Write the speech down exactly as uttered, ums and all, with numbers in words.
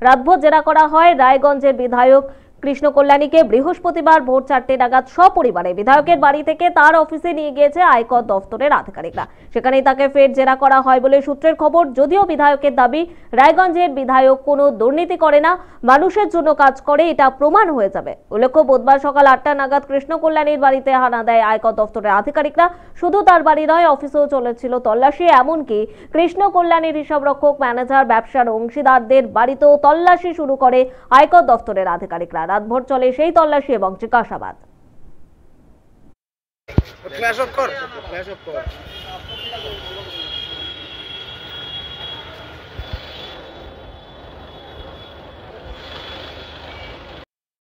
রাতভর জেরা করা হয় রায়গঞ্জের বিধায়ক কৃষ্ণ কল্যাণীকে। বৃহস্পতিবার ভোর চারটে নাগাদ সপরিবারে বিধায়কের বাড়ি থেকে তার অফিসে নিয়ে গিয়েছে আয়কর দফতরের আধিকারিকরা। সেখানেই তাকে ফের জেরা করা হয় বলে সূত্রের খবর। যদিও বিধায়কের দাবি, রায়গঞ্জের বিধায়ক কোনো দুর্নীতি করে না, মানুষের জন্য কাজ করে, এটা প্রমাণ হয়ে যাবে। উল্লেখ্য, বুধবার সকাল আটটা নাগাদ কৃষ্ণ কল্যাণীর বাড়িতে হানা দেয় আয়কর দফতরের আধিকারিকরা। শুধু তার বাড়ি নয়, অফিসেও চলেছিল তল্লাশি। এমনকি কৃষ্ণ কল্যাণীর হিসাবরক্ষক, ম্যানেজার, ব্যবসার অংশীদারদের বাড়িতেও তল্লাশি শুরু করে আয়কর দফতরের আধিকারিকরা। রাতভর চলে সেই তল্লাশি এবং জিজ্ঞাসাবাদ। ক্ল্যাশ অফ কর ক্ল্যাশ অফ কর